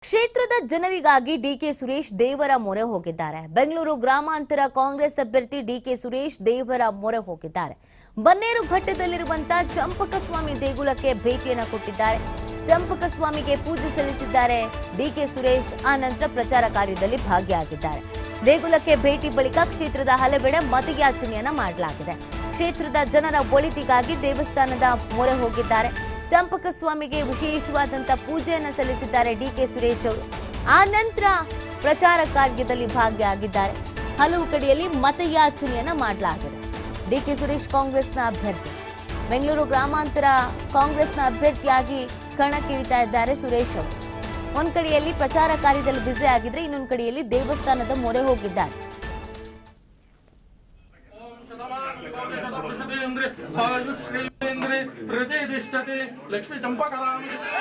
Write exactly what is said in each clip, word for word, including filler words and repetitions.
ಕ್ಷೇತ್ರದ ಜನರಿಗಾಗಿ ಡಿಕೆ ಸುರೇಶ್ ದೇವರ ಮೊರೆ ಹೋಗಿದ್ದಾರೆ. ಬೆಂಗಳೂರು ಗ್ರಾಮಾಂತರ ಕಾಂಗ್ರೆಸ್ ಅಭ್ಯರ್ಥಿ ಡಿಕೆ ಸುರೇಶ್ ದೇವರ ಮೊರೆ ಹೋಗಿದ್ದಾರೆ. ಬನ್ನೇರುಘಟ್ಟದಲ್ಲಿರುವಂತಹ ಚಂಪಕಸ್ವಾಮಿ ದೇಗುಲಕ್ಕೆ ಭೇಟಿಯನ್ನು ಕೊಟ್ಟಿದ್ದಾರೆ. ಚಂಪಕಸ್ವಾಮಿಗೆ ಪೂಜೆ ಸಲ್ಲಿಸಿದ್ದಾರೆ ಡಿಕೆ ಸುರೇಶ್. ಆ ನಂತರ ಪ್ರಚಾರ ಕಾರ್ಯದಲ್ಲಿ ಭಾಗಿಯಾಗಿದ್ದಾರೆ. ದೇಗುಲಕ್ಕೆ ಭೇಟಿ ಬಳಿಕ ಕ್ಷೇತ್ರದ ಹಲವೆಡೆ ಮತಯಾಚನೆಯನ್ನ ಮಾಡಲಾಗಿದೆ. ಕ್ಷೇತ್ರದ ಜನರ ಒಳಿತಿಗಾಗಿ ದೇವಸ್ಥಾನದ ಮೊರೆ ಹೋಗಿದ್ದಾರೆ. ಚಂಪಕಸ್ವಾಮಿಗೆ ವಿಶೇಷವಾದಂತ ಪೂಜೆಯನ್ನು ಸಲ್ಲಿಸಿದ್ದಾರೆ ಡಿಕೆ ಸುರೇಶ್ ಅವರು. ಆ ನಂತರ ಪ್ರಚಾರ ಕಾರ್ಯದಲ್ಲಿ ಭಾಗಿಯಾಗಿದ್ದಾರೆ. ಹಲವು ಕಡೆಯಲ್ಲಿ ಮತಯಾಚನೆಯನ್ನ ಮಾಡಲಾಗಿದೆ. ಡಿಕೆ ಸುರೇಶ್ ಕಾಂಗ್ರೆಸ್ನ ಅಭ್ಯರ್ಥಿ. ಬೆಂಗಳೂರು ಗ್ರಾಮಾಂತರ ಕಾಂಗ್ರೆಸ್ನ ಅಭ್ಯರ್ಥಿಯಾಗಿ ಕಣಕ್ಕಿಳಿತಾ ಇದ್ದಾರೆ ಸುರೇಶ್ ಅವರು. ಒಂದ್ ಕಡೆಯಲ್ಲಿ ಪ್ರಚಾರ ಕಾರ್ಯದಲ್ಲಿ ಬ್ಯುಸಿ ಆಗಿದ್ರೆ, ಇನ್ನೊಂದು ಕಡೆಯಲ್ಲಿ ದೇವಸ್ಥಾನದ ಮೊರೆ ಹೋಗಿದ್ದಾರೆ. ಲಕ್ಷ್ಮೀ ಚಂಪಕರಾಮ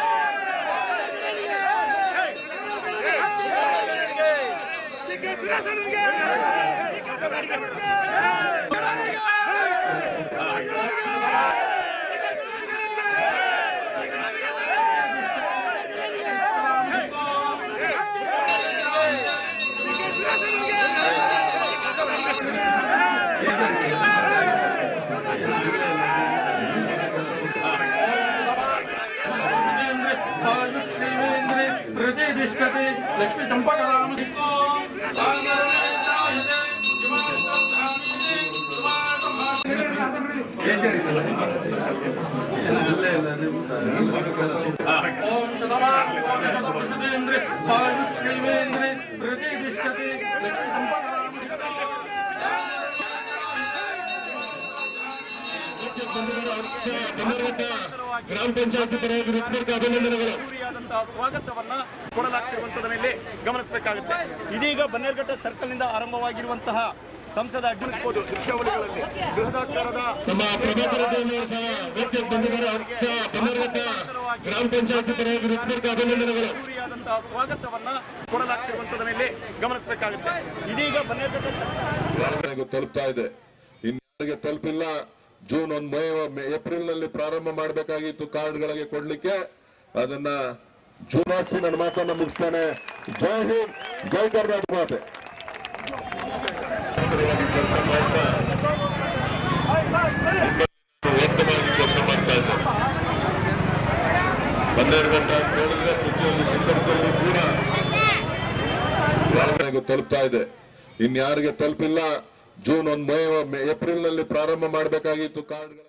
ಲಕ್ಷ್ಮೀ ಚಂಪಕರಾಮ ಓಂ ಶತಮಾನ ಶತಪುರುಷೇಂದ್ರ ಆಯುಷ್ಯೇಂದ್ರ ಪ್ರತಿಷ್ಠತೆ ಲಕ್ಷ್ಮೀ ಚಂಪಕರಾಮ ಗ್ರಾಮ ಪಂಚಾಯತಿ ಪರವಾಗಿ ಹೃತ್ಪೂರ್ವಕ ಅಭಿನಂದನೆಗಳು. ಸ್ವಾಗತವನ್ನ ಕೊಡಲಾಗ್ತಿರುವಂತದ ಮೇಲೆ ಗಮನಿಸಬೇಕಾಗುತ್ತೆ. ಇದೀಗ ಬನ್ನೇರುಘಟ್ಟ ಸರ್ಕಲ್ ನಿಂದ ಆರಂಭವಾಗಿರುವಂತಹ ಸಂಸದ ಅಡ್ಡಿಸಬಹುದು ದೃಶ್ಯಾವಳಿಗಳಲ್ಲಿ ಬೃಹದಾಕಾರದ ನಮ್ಮ ಪ್ರಭಾಕರ ದೇವರು ಸಹ ವೇದಿಕೆಗೆ ಬಂದಿದ್ದಾರೆ. ಬನ್ನೇರುಘಟ್ಟ ಗ್ರಾಮ ಪಂಚಾಯತಿ ಪರವಾಗಿ ಹೃತ್ಪೂರ್ವಕ ಅಭಿನಂದನೆಗಳು. ಸ್ವಾಗತವನ್ನ ಕೊಡಲಾಗ್ತಿರುವಂತದ ಮೇಲೆ ಗಮನಿಸಬೇಕಾಗುತ್ತೆ. ಇದೀಗ ಬನ್ನೇರುಘಟ್ಟ ತಲುಪ್ತಾ ಇದೆ. ಇನ್ನಾರಿಗೆ ತಲುಪಿಲ್ಲ. ಜೂನ್ ಒಂದ್ ಮೇ ಏಪ್ರಿಲ್ ನಲ್ಲಿ ಪ್ರಾರಂಭ ಮಾಡಬೇಕಾಗಿತ್ತು ಕಾರ್ಡ್ಗಳಿಗೆ ಕೊಡ್ಲಿಕ್ಕೆ. ಅದನ್ನ ಜೂನ್ ಹಾಕ್ಸಿ ನನ್ನ ಮಾತನ್ನ ಮುಗಿಸ್ತಾನೆ. ಜೈ ಹಿಂದ್, ಜೈ ಕರ್ನಾಟಕ ಮಾತೆ. ಕೆಲಸ ಮಾಡ್ತಾ ಉತ್ತಮವಾಗಿ ಕೆಲಸ ಮಾಡ್ತಾ ಇದ್ದಾರೆ. ಬನ್ನೇರುಘಟ್ಟ ಅಂತ ಹೇಳಿದ್ರೆ ಪ್ರತಿಯೊಂದು ಸಂದರ್ಭದಲ್ಲೂ ಕೂಡ ಯಾರಿಗೂ ತಲುಪ್ತಾ ಇದೆ. ಇನ್ಯಾರಿಗೆ ತಲುಪಿಲ್ಲ. ಜೂನ್ ಒಂದ್ ಮೇ ಏಪ್ರಿಲ್ ನಲ್ಲಿ ಪ್ರಾರಂಭ ಮಾಡಬೇಕಾಗಿತ್ತು ಕಾರ್ಡ್.